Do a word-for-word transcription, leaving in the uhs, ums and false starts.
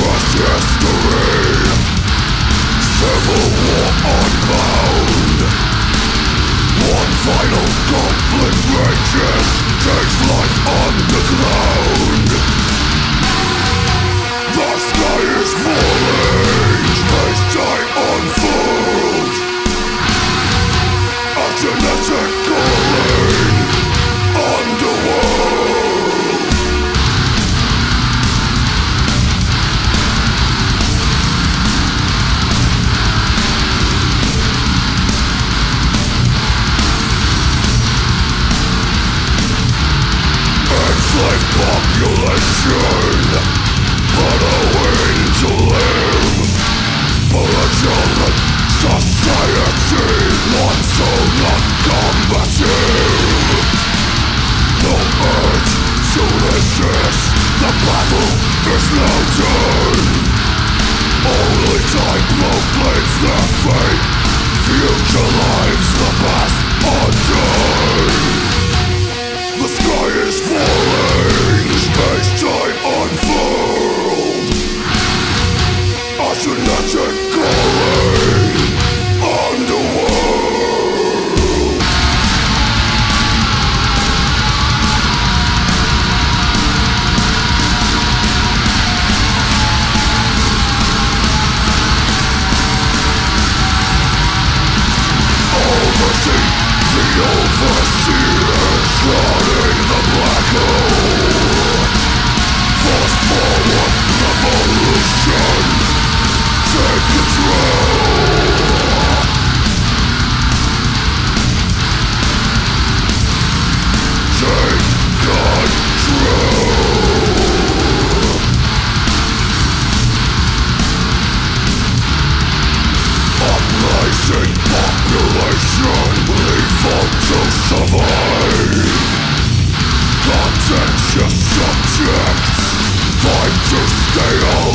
dangerous history. Civil war unbound. One final conflict rages, takes life underground. The sky is falling, space-time unfurled. A genetic calling, Underworld. Enslaved population, burrowing to live. Belligerent society, one so non-combative. No urge to resist, the battle is no turn. Only time proclaims their fate, future lives the past undone. The sky is falling, space-time unfurled. A genetic calling, Underworld. Oversee the overseers, shrouding the black hole. Force forward revolution, take control. Take control. Uprising population, lethal to survive. Contentious subjects, fight to stay alive.